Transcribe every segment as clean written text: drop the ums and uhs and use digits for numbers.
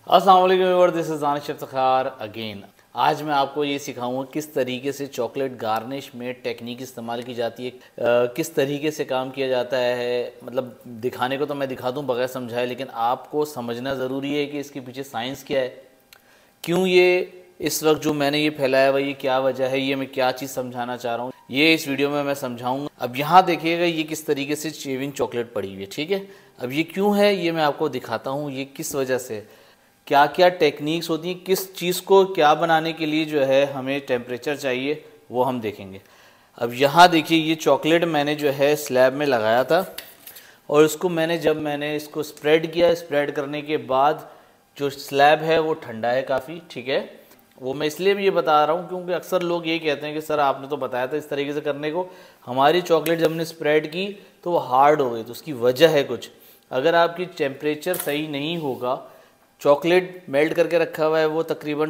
अस्सलाम वालेकुम viewers, this is Danish Iftikhar again. आज मैं आपको ये सिखाऊंगा किस तरीके से चॉकलेट गार्निश में टेक्निक इस्तेमाल की जाती है, किस तरीके से काम किया जाता है। मतलब दिखाने को तो मैं दिखा दूं बगैर समझाए, लेकिन आपको समझना ज़रूरी है कि इसके पीछे साइंस क्या है, क्यों ये इस वक्त जो मैंने ये फैलाया हुआ, ये क्या वजह है, ये मैं क्या चीज़ समझाना चाह रहा हूँ, ये इस वीडियो में मैं समझाऊंगा। अब यहाँ देखिएगा ये किस तरीके से शेविंग चॉकलेट पड़ी हुई है, ठीक है। अब ये क्यों है ये मैं आपको दिखाता हूँ, ये किस वजह से, क्या क्या टेक्निक्स होती हैं, किस चीज़ को क्या बनाने के लिए जो है हमें टेम्परेचर चाहिए, वो हम देखेंगे। अब यहाँ देखिए ये चॉकलेट मैंने जो है स्लैब में लगाया था, और इसको जब मैंने इसको स्प्रेड किया, स्प्रेड करने के बाद जो स्लैब है वो ठंडा है काफ़ी, ठीक है। वो मैं इसलिए भी ये बता रहा हूँ क्योंकि अक्सर लोग ये कहते हैं कि सर आपने तो बताया था इस तरीके से करने को, हमारी चॉकलेट जब हमने स्प्रेड की तो वो हार्ड हो गई। तो उसकी वजह है कुछ, अगर आपकी टेम्परेचर सही नहीं होगा, चॉकलेट मेल्ट करके रखा हुआ है वो तकरीबन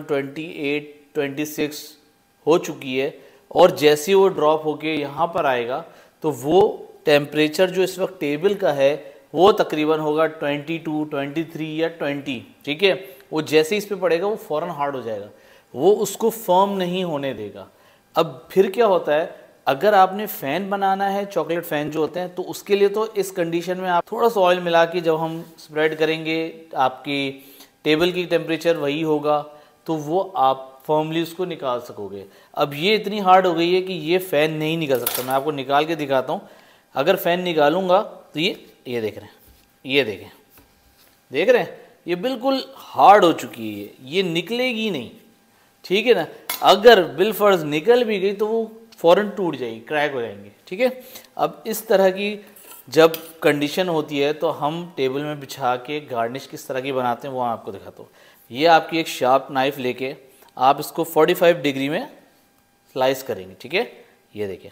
28-26 हो चुकी है, और जैसे ही वो ड्रॉप होके यहाँ पर आएगा तो वो टेम्परेचर जो इस वक्त टेबल का है वो तकरीबन होगा 22, 23 या 20, ठीक है। वो जैसे ही इस पर पड़ेगा वो फ़ौरन हार्ड हो जाएगा, वो उसको फर्म नहीं होने देगा। अब फिर क्या होता है, अगर आपने फ़ैन बनाना है, चॉकलेट फ़ैन जो होते हैं, तो उसके लिए तो इस कंडीशन में आप थोड़ा सा ऑयल मिला के जब हम स्प्रेड करेंगे, आपकी टेबल की टेम्परेचर वही होगा, तो वो आप फर्मली उसको निकाल सकोगे। अब ये इतनी हार्ड हो गई है कि ये फ़ैन नहीं निकल सकता। मैं आपको निकाल के दिखाता हूँ। अगर फ़ैन निकालूंगा तो ये देख रहे हैं, ये देखें, देख रहे हैं, ये बिल्कुल हार्ड हो चुकी है, ये निकलेगी नहीं, ठीक है ना। अगर बिलफर्ज निकल भी गई तो वो फ़ौरन टूट जाएगी, क्रैक हो जाएंगे, ठीक है। अब इस तरह की जब कंडीशन होती है तो हम टेबल में बिछा के गार्निश किस तरह की बनाते हैं वो आपको दिखाता हूँ। ये आपकी एक शार्प नाइफ़ लेके आप इसको 45 डिग्री में स्लाइस करेंगे, ठीक है। ये देखिए,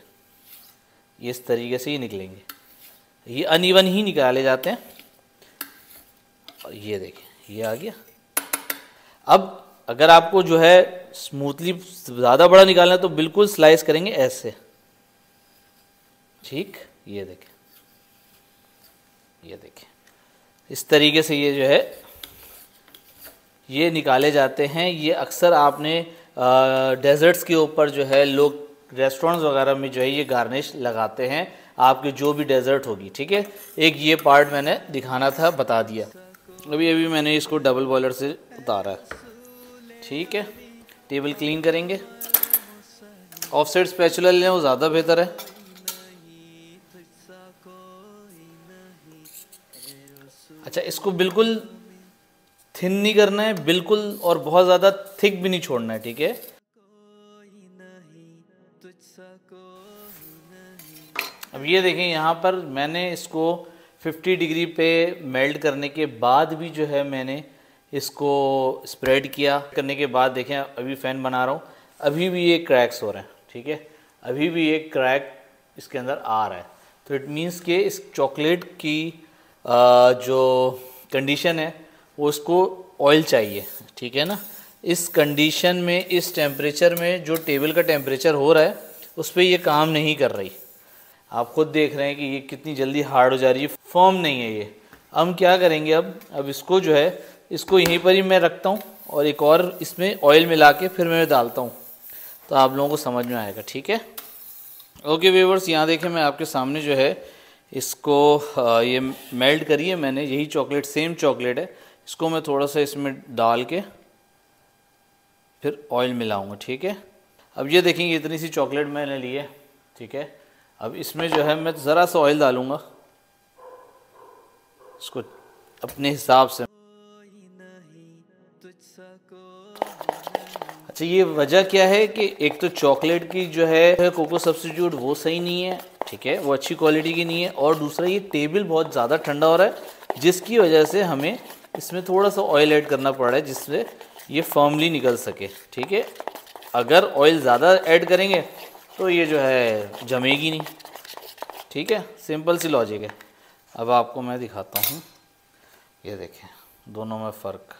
इस तरीके से ही निकलेंगे, ये अनइवन ही निकाले जाते हैं। और ये देखिए, ये आ गया। अब अगर आपको जो है स्मूथली ज़्यादा बड़ा निकालना है तो बिल्कुल स्लाइस करेंगे ऐसे, ठीक। ये देखें, ये देखिए, इस तरीके से ये जो है ये निकाले जाते हैं। ये अक्सर आपने डेजर्ट्स के ऊपर जो है लोग रेस्टोरेंट्स वगैरह में जो है ये गार्निश लगाते हैं, आपकी जो भी डेजर्ट होगी, ठीक है। एक ये पार्ट मैंने दिखाना था, बता दिया। अभी मैंने इसको डबल बॉयलर से उतारा है, ठीक है। टेबल क्लीन करेंगे, ऑफसेट स्पैचुला लें, वो ज़्यादा बेहतर है। अच्छा, इसको बिल्कुल थिन नहीं करना है बिल्कुल, और बहुत ज़्यादा थिक भी नहीं छोड़ना है, ठीक है। अब ये देखें, यहाँ पर मैंने इसको 50 डिग्री पे मेल्ट करने के बाद भी जो है मैंने इसको स्प्रेड किया। करने के बाद देखें, अभी फ़ैन बना रहा हूँ, अभी भी ये क्रैक्स हो रहे हैं, ठीक है। अभी भी ये क्रैक इसके अंदर आ रहा है, तो इट मीन्स कि इस चॉकलेट की जो कंडीशन है वो उसको ऑयल चाहिए, ठीक है ना। इस कंडीशन में, इस टेम्परेचर में जो टेबल का टेम्परेचर हो रहा है उस पर ये काम नहीं कर रही। आप खुद देख रहे हैं कि ये कितनी जल्दी हार्ड हो जा रही है, फर्म नहीं है ये। हम क्या करेंगे, अब इसको जो है इसको यहीं पर ही मैं रखता हूँ, और एक और इसमें ऑयल मिला के फिर मैं डालता हूँ, तो आप लोगों को समझ में आएगा, ठीक है। ओके व्यूअर्स, यहाँ देखें, मैं आपके सामने जो है इसको ये मेल्ट करी है मैंने, यही चॉकलेट, सेम चॉकलेट है। इसको मैं थोड़ा सा इसमें डाल के फिर ऑयल मिलाऊंगा, ठीक है। अब ये देखेंगे, इतनी सी चॉकलेट मैंने ली है, ठीक है। अब इसमें जो है मैं ज़रा सा ऑयल डालूंगा, इसको अपने हिसाब से। अच्छा, ये वजह क्या है कि एक तो चॉकलेट की जो है कोको सब्स्टिट्यूट वो सही नहीं है, ठीक है, वो अच्छी क्वालिटी की नहीं है, और दूसरा ये टेबल बहुत ज़्यादा ठंडा हो रहा है, जिसकी वजह से हमें इसमें थोड़ा सा ऑयल ऐड करना पड़ रहा है जिससे ये फर्मली निकल सके, ठीक है। अगर ऑयल ज़्यादा ऐड करेंगे तो ये जो है जमेगी नहीं, ठीक है। सिंपल सी लॉजिक है। अब आपको मैं दिखाता हूँ, ये देखें दोनों में फ़र्क।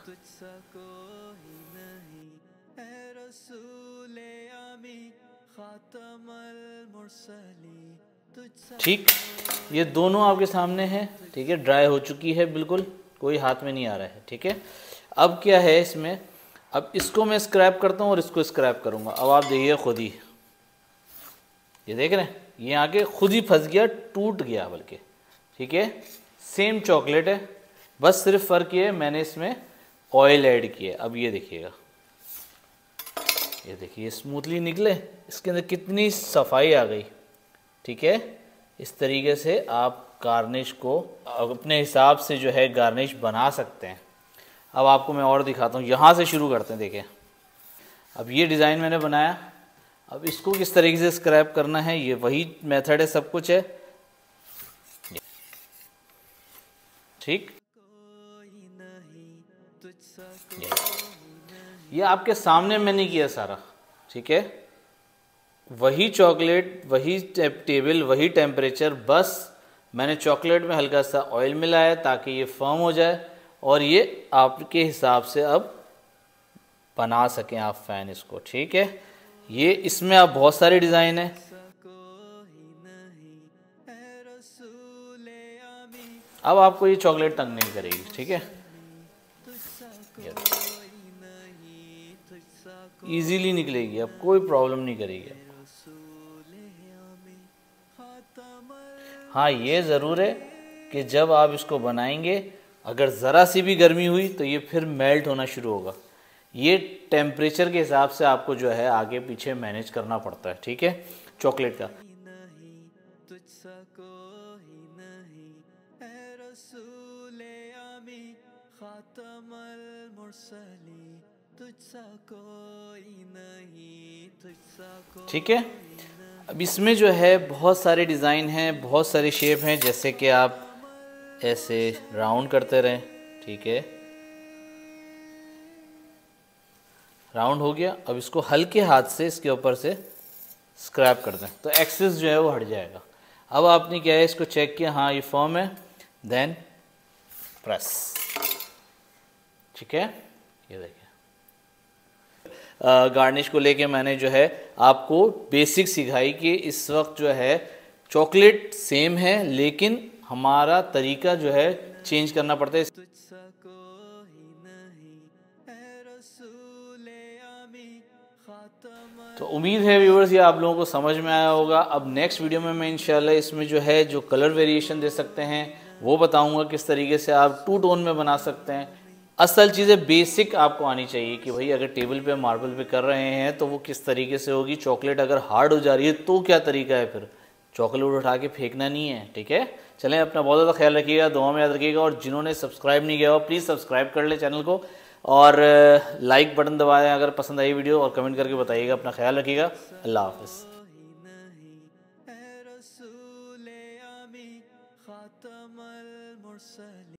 ठीक, ये दोनों आपके सामने है, ठीक है। ड्राई हो चुकी है बिल्कुल, कोई हाथ में नहीं आ रहा है, ठीक है। अब क्या है इसमें, अब इसको मैं स्क्रैप करता हूँ और इसको स्क्रैप करूँगा। अब आप देखिए खुद ही, ये देख रहे हैं, ये आके खुद ही फंस गया, टूट गया बल्कि, ठीक है। सेम चॉकलेट है, बस सिर्फ फ़र्क ये है मैंने इसमें ऑयल ऐड किया। अब ये देखिएगा, ये देखिए स्मूथली निकले, इसके अंदर कितनी सफाई आ गई, ठीक है। इस तरीके से आप गार्निश को अपने हिसाब से जो है गार्निश बना सकते हैं। अब आपको मैं और दिखाता हूँ, यहाँ से शुरू करते हैं। देखिए अब ये डिज़ाइन मैंने बनाया, अब इसको किस तरीके से स्क्रैप करना है, ये वही मेथड है, सब कुछ है, ठीक। ये आपके सामने मैंने किया सारा, ठीक है। वही चॉकलेट, वही टेबल, वही टेम्परेचर, बस मैंने चॉकलेट में हल्का सा ऑयल मिलाया ताकि ये फर्म हो जाए और ये आपके हिसाब से अब बना सकें आप फ़ैन इसको, ठीक है। ये इसमें आप बहुत सारे डिज़ाइन है। अब आपको ये चॉकलेट तंग नहीं करेगी, ठीक है। इजीली निकलेगी, अब कोई प्रॉब्लम नहीं करेगी आपको। हाँ ये ज़रूर है कि जब आप इसको बनाएंगे अगर ज़रा सी भी गर्मी हुई तो ये फिर मेल्ट होना शुरू होगा। ये टेम्परेचर के हिसाब से आपको जो है आगे पीछे मैनेज करना पड़ता है, ठीक है, चॉकलेट का। ठीक है, अब इसमें जो है बहुत सारे डिज़ाइन हैं, बहुत सारे शेप हैं, जैसे कि आप ऐसे राउंड करते रहें, ठीक है, राउंड हो गया। अब इसको हल्के हाथ से इसके ऊपर से स्क्रैप कर दें तो एक्सेस जो है वो हट जाएगा। अब आपने क्या है, इसको चेक किया, हाँ ये फर्म है, देन प्रेस, ठीक है। ये देखिए गार्निश को लेके मैंने जो है आपको बेसिक सिखाई कि इस वक्त जो है चॉकलेट सेम है लेकिन हमारा तरीका जो है चेंज करना पड़ता है। तो उम्मीद है व्यूअर्स ये आप लोगों को समझ में आया होगा। अब नेक्स्ट वीडियो में मैं इंशाल्लाह इसमें जो है जो कलर वेरिएशन दे सकते हैं वो बताऊंगा, किस तरीके से आप टू टोन में बना सकते हैं। असल चीज़ें बेसिक आपको आनी चाहिए कि भाई अगर टेबल पे मार्बल पे कर रहे हैं तो वो किस तरीके से होगी। चॉकलेट अगर हार्ड हो जा रही है तो क्या तरीका है, फिर चॉकलेट उठा के फेंकना नहीं है, ठीक है। चलें, अपना बहुत ज़्यादा ख्याल रखिएगा, दुआ में याद रखिएगा, और जिन्होंने सब्सक्राइब नहीं किया हो प्लीज़ सब्सक्राइब कर ले चैनल को, और लाइक बटन दबाएं अगर पसंद आई वीडियो, और कमेंट करके बताइएगा। अपना ख्याल रखिएगा, अल्लाह हाफ़िज़।